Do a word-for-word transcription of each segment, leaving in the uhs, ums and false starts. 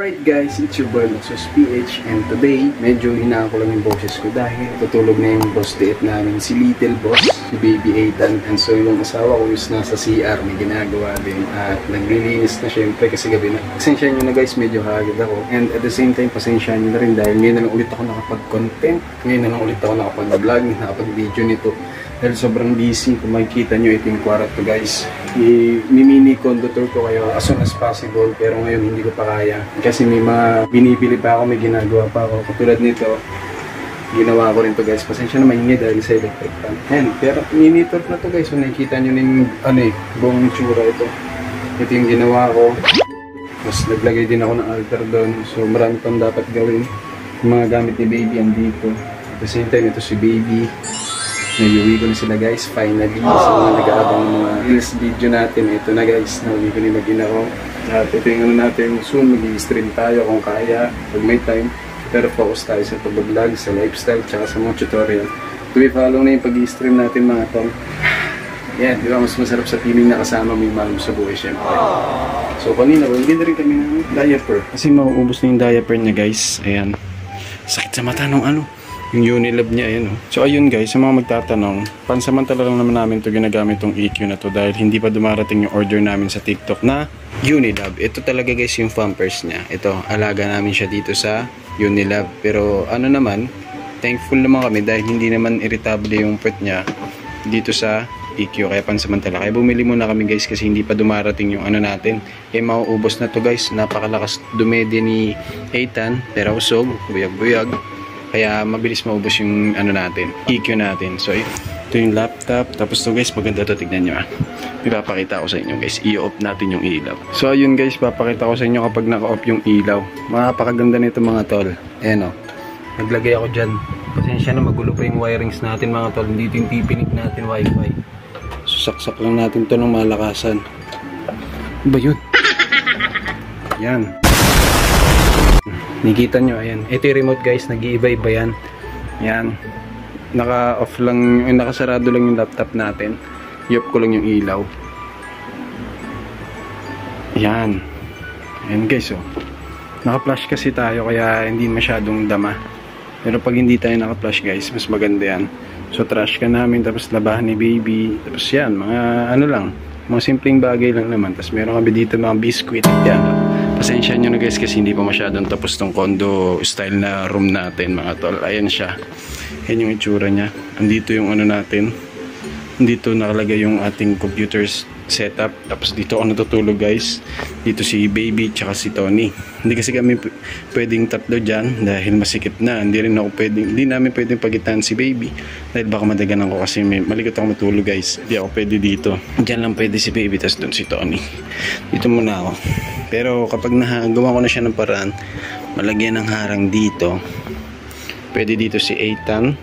Alright guys, it's your boy Luxus P H, and today medyo hinaan ko lang yung boses ko dahil tutulog na yung boss date namin, si Little Boss, si Baby Ethan. And so yung asawa ko is nasa C R, may ginagawa din at naglilinis na syempre kasi gabi na. Pasensya nyo na guys, medyo hagod ako, and at the same time pasensya nyo na rin dahil ngayon na lang ulit ako nakapag-content, ngayon na lang ulit ako nakapag-vlog, nakapag-video nito dahil sobrang busy. Kung makikita nyo, ito yung kwarto guys, i-mini condo tour ko kayo as soon as possible, pero ngayon hindi ko pa kaya kasi may mga binibili pa ako, may ginagawa pa ako. Katulad nito, ginawa ko rin to guys, pasensya na mahingi dahil sa electric fan. Ayan, pero mini tour na to guys, so nakikita nyo na yung ano eh, buong tsura ito. Ito yung ginawa ko, tapos naglagay din ako ng altar doon, so marami pang dapat gawin. Yung mga gamit ni Baby andito, at the same time ito si Baby. Nag-uwi ko na sila guys, finally. Sa mga nag-aabang mga reels video natin, ito na guys, nauwi ko na yung mag-ina ko. At ito yung ano natin, soon mag-i-stream tayo kung kaya, pag may time. Pero focus tayo sa pag-vlog, sa lifestyle, tsaka sa mga tutorial. Tuwi follow na yung pag-i-stream natin mga tol. Yan, di ba mas masarap sa feeling na kasama may malum sa buhay syempre. So kanina, hindi na rin kami ng diaper. Kasi mauubos na yung diaper niya guys. Ayan, sakit sa mata nung ano. Yung Unilab niya, ayan o. So ayun guys, sa mga magtatanong, pansamantala lang naman namin ito ginagamit itong E Q na to dahil hindi pa dumarating yung order namin sa TikTok na Unilab. Ito talaga guys yung pampers niya. Ito, alaga namin siya dito sa Unilab. Pero ano naman, thankful naman kami dahil hindi naman irritable yung puwet niya dito sa E Q. Kaya pansamantala. Kaya bumili muna kami guys kasi hindi pa dumarating yung ano natin. Kaya mauubos na to guys. Napakalakas dumede ni Ethan. Pero usog, buyag-buyag. Kaya mabilis maubos yung ano natin, E Q natin. So ito yung laptop. Tapos to guys, maganda to, tignan nyo ah. Ipapakita ko sa inyo guys, i-off natin yung ilaw. So ayun guys, papakita ko sa inyo kapag naka-off yung ilaw. Makapakaganda nito mga tol. Ayan o, naglagay ako dyan. Pasensya na, magulo pa yung wirings natin mga tol. Dito yung pipinik natin wifi. So saksak lang natin to ng malakasan. Ano ba yun? Yan. Nakikita nyo, ayan. Ito yung remote guys, nag-iiba-iba yan. Yan. Naka-off lang, eh, nakasarado lang yung laptop natin. I-off ko lang yung ilaw. Yan. Ayan guys, oh. Naka-flash kasi tayo, kaya hindi masyadong dama. Pero pag hindi tayo naka-flash guys, mas maganda yan. So trash ka namin, tapos labahan ni Baby. Tapos yan, mga ano lang. Mga simpleng bagay lang naman. Tapos meron kami dito mga biscuit. Yan, oh. Pasensya nyo na guys kasi hindi pa masyadong tapos tong condo style na room natin mga tol. Ayan siya. Ayan yung itsura niya. Andito yung ano natin. Dito nakalagay yung ating computer setup. Tapos dito ako natutulog guys. Dito si Baby tsaka si Tony. Hindi kasi kami pwedeng tatlo dyan dahil masikip na. Hindi rin ako pwedeng, hindi namin pwedeng pagitan si Baby. Dahil baka madaganan ko kasi may malikot ako matulog guys. Hindi ako pwede dito. Dyan lang pwede si Baby tapos doon si Tony. Dito muna ako. Pero kapag nagawa ko na siya ng paraan, malagyan ng harang dito. Pwede dito si Ethan.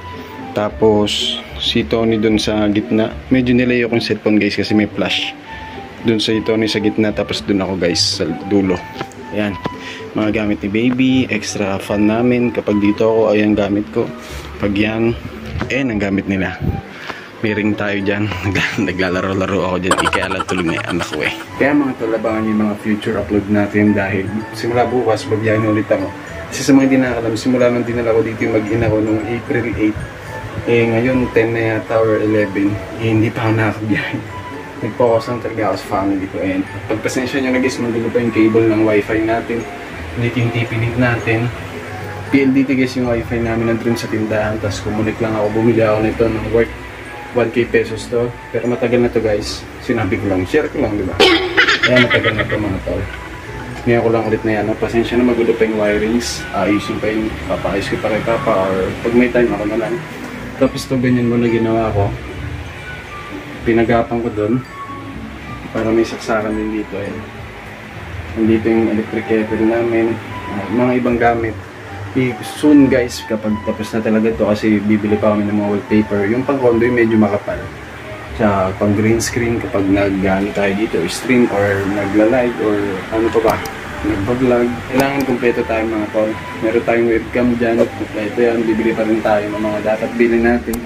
Tapos si Tony dun sa gitna. Medyo nilayo ko yung cellphone guys kasi may flash. Dun si Tony sa gitna, tapos dun ako guys sa dulo. Ayan. Mga gamit ni Baby, extra fan namin. Kapag dito ako, ayan gamit ko. Pag yan, ayan ang gamit nila. May ring tayo dyan. Naglalaro-laro ako dyan. Kaya lang tulog na yung anak ko eh. Kaya mga tol, abangan yung mga future upload natin dahil simula bukas, magbiyahin ulit ako. Kasi sa mga hindi nakakalam, simula nung dinala ko dito yung mag-ina ko noong April eighth. Eh ngayon ten na yata or eleven. Eh hindi pa ako nakakabiyahin. Nag-focus lang talaga ako sa family ko. And pagpasensya nyo na guys, magulo pa yung cable ng wifi natin. Dito yung T P link natin. P L D T guys yung wifi namin nandun sa tindahan. Tapos kumunik lang ako, bumili ako nito ng worth one K pesos to. Pero matagal na to guys. Sinabi ko lang, share ko lang, di ba? Kaya matagal na to mga tol. Ngayon ko lang ulit na yan. Pasensya na, magulo pa yung wirings. Ayusin pa yung papaayos ko pa kay Papa. Or pag may time ako na lang. Tapos to ganyan mo na ginawa ko. Pinagapan ko dun. Para may saksakan din dito. Ayan. Nandito yung electric kettle namin. Uh, mga ibang gamit. Soon guys, kapag tapos na talaga to kasi bibili pa kami ng mga wallpaper. Yung pang condo yung medyo makapal. Sa pang green screen kapag nag-ano tayo dito, stream or nagla-live or ano pa ba, nagpa-vlog. Kailangan kumpleto tayo mga tol. Meron tayong webcam dyan. Ito yan, bibili pa rin tayo ng mga dapat bilhin natin.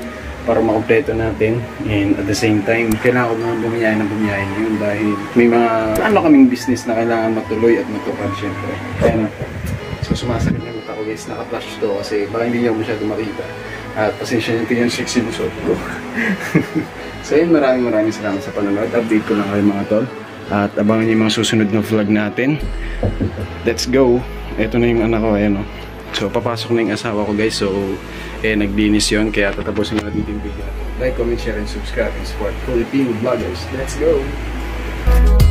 para makompleto natin. And at the same time, kailangan ko mga bumiyahin ng bumiyahin yun dahil may mga ano kaming business na kailangan matuloy at matupad syempre. Kaya na. So sumasakit na mata ko guys, naka-flash to kasi baka hindi niyo masyado makita. At pasensya nyo ito yung sexy nusot ko. So yun, maraming maraming salamat sa panonood. Update ko lang kayo mga tol. At abangan niyo yung mga susunod na vlog natin. Let's go! Ito na yung anak ko, ayan o. So papasok na yung asawa ko guys. So eh naglinis yun, kaya tatapusin na natin yung video. Like, comment, share, and subscribe and support Filipino vloggers. Let's go!